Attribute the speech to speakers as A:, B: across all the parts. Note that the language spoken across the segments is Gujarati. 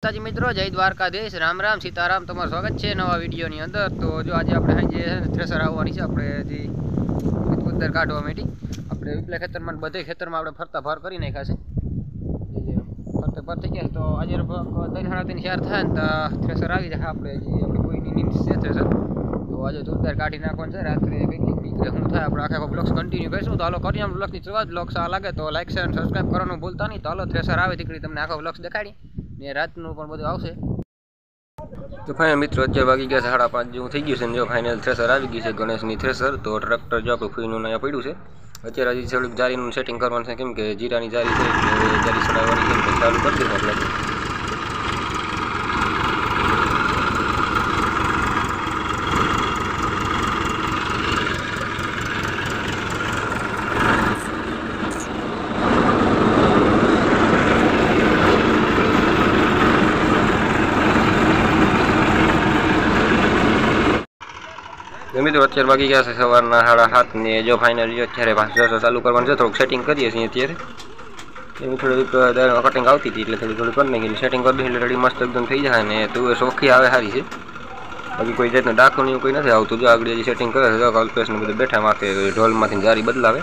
A: માતાજી મિત્રો, જય દ્વારકાધીશ, રામ રામ સીતારામ। તમારું સ્વાગત છે નવા વિડીયોની અંદર। તો જો આજે આપણે જે થ્રેસર આવવાની છે, આપણે જે ઉત્તર કાઢવા માંડી આપણે વિપલા ખેતરમાં બધે ખેતરમાં આપણે ફરતા ભાર કરી નાખ્યા છે। ફરતે ભાર થઈ ગયા તો આજે 3-3:30 થાય ને થ્રેસર આવી જાય। આપણે જે આપણે કોઈની નીંદ છે થ્રેસર, તો આજે ઉત્તર કાઢી નાખવાનું છે। રાત્રે કેટલીક નીકળે શું થાય આપણે આખા બ્લોગ્સ કન્ટિન્યુ કરીશું। તો હાલો કરીએ બ્લોગની શરૂઆત। બ્લોગ સારા લાગે તો લાઈક શેર અને સબસ્ક્રાઈબ કરવાનું ભૂલતા નહીં। તો હાલો થ્રેસર આવે દીકરી તમને આખા બ્લોગ્સ દેખાડી ને રાતનું પણ બધું આવશે। તો ફાઇનલ મિત્રો અત્યારે વાગી ગયા 5:30 જેવું થઈ ગયું છે ને જો ફાઇનલ થ્રેસર આવી ગયું છે, ગણેશની થ્રેસર। તો ટ્રેક્ટર જો આપણું ફૂઈનું અહીંયા પડ્યું છે। અત્યારે હજી થોડીક જારીનું સેટિંગ કરવાનું છે, કેમ કે જીરાની જારી છે એટલે જારી ચડાવવાની છે, તો ચાલુ કરી દઈશું આપણે। મિત્રો અત્યારે વાગી ગયા છે સવારના 7:30 ને જો ફાઇનલી અત્યારે પાછું ચાલુ કરવાનું છે। થોડુંક સેટિંગ કરીએ છીએ અત્યારે, એની થોડીક કટિંગ આવતી હતી એટલે થોડી કરી નાખી, સેટિંગ કરી દઈએ એટલે રેડી મસ્ત એકદમ થઈ જાય ને તું સોખી આવે સારી છે। બાકી કોઈ જાતનું ડાખું એવું કોઈ નથી આવતું। જો આગળ હજી સેટિંગ કરે છે, કલ્પેશને બધું બેઠા માથે ઢોલમાંથી જારી બદલાવે।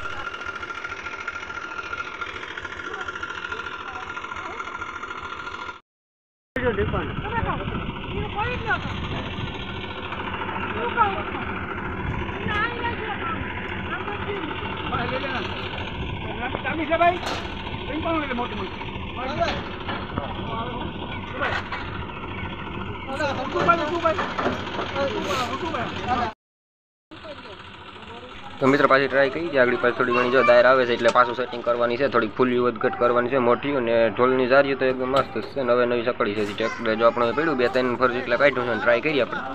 A: તો મિત્ર પાછી ટ્રાય કરી છે, આગળ પાછી થોડી ઘણી જો દાયર આવે છે એટલે પાછું સેટિંગ કરવાની છે, થોડીક ફૂલી વધઘટ કરવાની છે મોટી, અને ઢોલની જારીઓ તો એકદમ મસ્ત છે, નવી સકડી છે। ટ્રેક્ટર જો આપણે પડ્યું 2-3 ફર જેટલા કાઢ્યું છે, ટ્રાય કરી આપણે।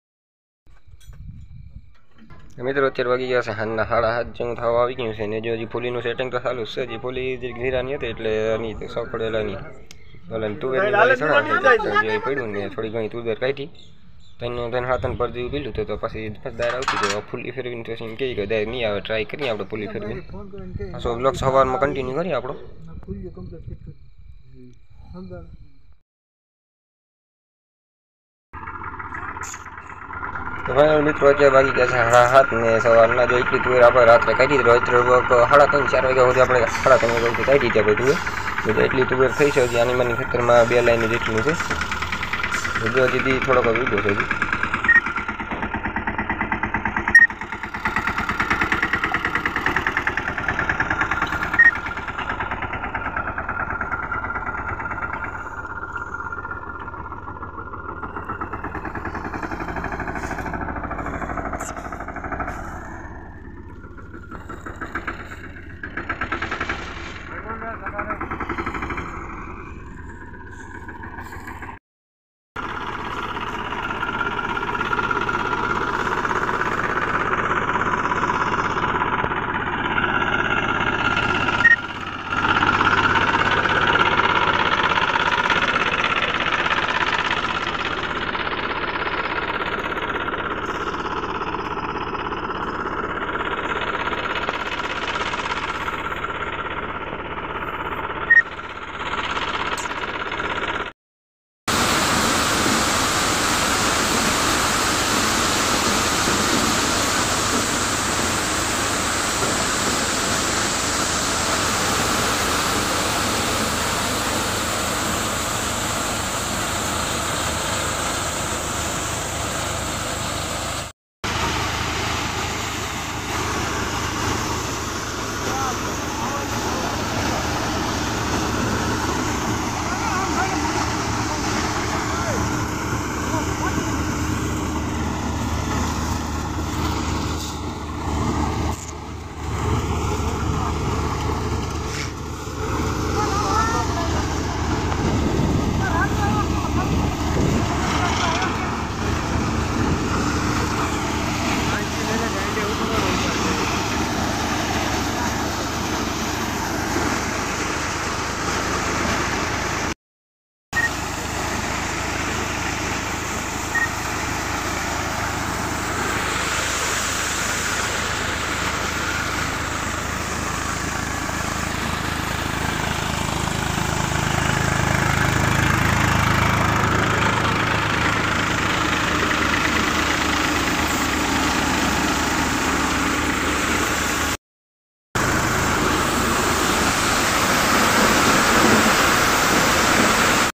A: મિત્રો અત્યારે વાગી ગયા છે હાલના 7:30 જેવું થવા આવી ગયું છે ને જો હજી ફૂલીનું સેટિંગ તો ચાલુ છે। હજી ફૂલી જે ઘીરાની હતી એટલે એની સકડેલાની તુવેરની ચડાવી પડ્યું ને થોડી ઘણી તુવેર કાઢી, તેને હાથન પર જેવું પીલું તો પછી દાયર આવતી તો ફૂલી ફેરવીને તો એમ કહે કે દાયર નહીં આવે, ટ્રાય કરીએ આપણે ફૂલી ફેરવીને। પાછો બ્લોગ સવારમાં કન્ટિન્યુ કરીએ આપણો। તો ફાઇનલ મિત્રો અત્યારે વાગી ગયા છે 7:30 ને સવારના જો એટલી તુવેર આપણે રાત્રે કાઢી રાત્રે 3:30-4 વાગ્યા સુધી આપણે 3:30 વાગ્યા સુધી કાઢી હતી આપણે તુવેર। એટલી તુવેર થઈ છે, હજી આની માની ખેતરમાં 2 લાઈન જેટલું છે, હજી થોડોક વીગો છે હજી।